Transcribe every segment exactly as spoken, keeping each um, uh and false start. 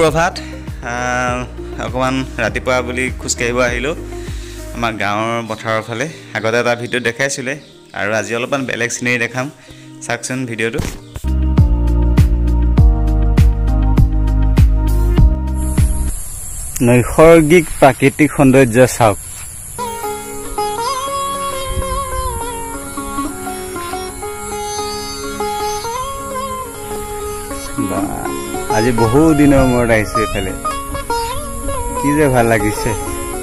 সুপ্ৰভাত অকমান ৰাতিপুৱা বুলি খোজ কাঢ়িব আহিলো আমাৰ গাঁৱৰ পথাৰৰ ফালে আগতে এটা ভিডিঅ' দেখাইছিলে আৰু আজি অলপমান বেলেগ সিনাৰি দেখাম চাকচোন ভিডিঅ'টো নৈসৰ্গিক প্ৰাকৃতিক সৌন্দৰ্য চাওক আজি বহু দিনৰ মূৰত আহিছে এফালে কি যে ভাল লাগিছে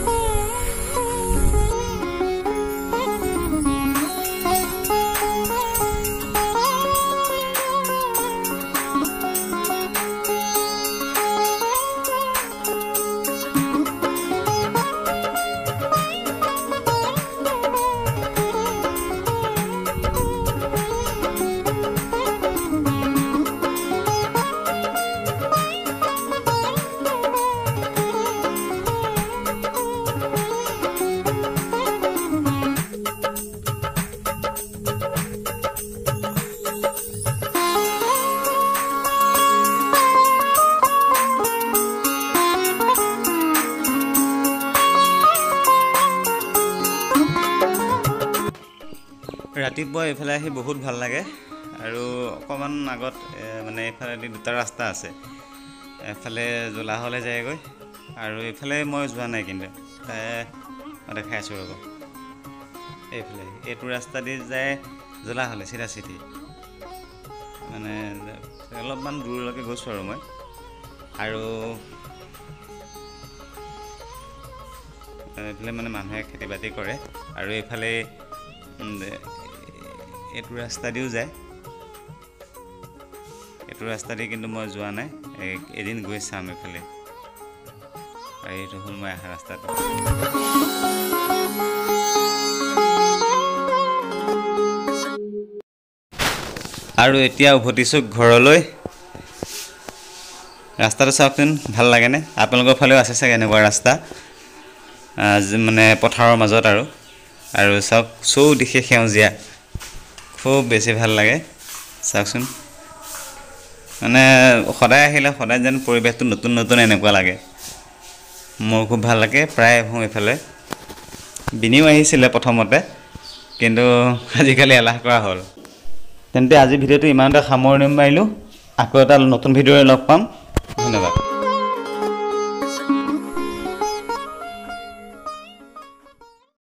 ৰাতিপুৱা এফালে আহি বহুত ভাল লাগে আৰু অকমান আগত মানে এফালে দুটা ৰাস্তা আছে এফালে জলাহলে যায়গৈ আৰু এফালে মই যোৱা নাই কিন্তু মই দেখাইছো ৰব এফালে এইটো ৰাস্তা দি যায় জলাহলে চিধা চিধি মানে অলপমান দূৰলৈকে গৈছো আৰু মই আৰু এফালে মানে মানুহে খেতি বাতি কৰে আৰু এফালে এইটো ৰাস্তা দিও যায় এইটো ৰাস্তা দি কিন্তু মই যোৱা নাই এদিন গৈ চাম এফালে আৰু এইটো হ'ল মই আহা ৰাস্তাটো আৰু এতিয়া উভতিছো ঘৰলৈ ৰাস্তাটো চাওকচোন ভাল লাগেনে আপোনালোকৰ ফালেও আছে চাগে এনেকুৱা ৰাস্তা মানে পথাৰৰ মাজত আৰু আৰু চাওক চৌ দিশে সেউজীয়া খুব বেছি ভাল লাগে চাওকচোন মানে সদায় আহিলে সদায় যেন পৰিৱেশটো নতুন নতুন এনেকুৱা লাগে মোৰ খুব ভাল লাগে প্ৰায় আহোঁ এইফালে বিনিও আহিছিলে প্ৰথমতে কিন্তু আজিকালি এলাহ কৰা হ'ল তেন্তে আজি ভিডিঅ'টো ইমানটা সামৰণি মাৰিলোঁ আকৌ এটা নতুন ভিডিঅ'ৰে লগ পাম ধন্যবাদ